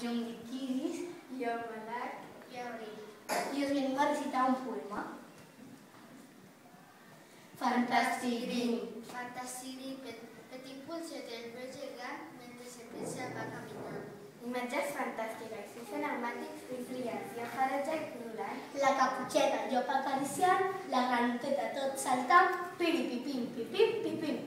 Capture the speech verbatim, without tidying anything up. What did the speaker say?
Jo em dic Iris. Jo Malak i Abril. I us venim a recitar un poema. Fantàstic Grim. Fantàstic Grim. Petit polset el veu gegant mentre el peix va caminant. Imatges fantàstiques i cinemàtics brillants i el faratge ignorant. La caputxeta, el llop acariciant, la granoteta tot saltant, piripipim, pipim, pipim.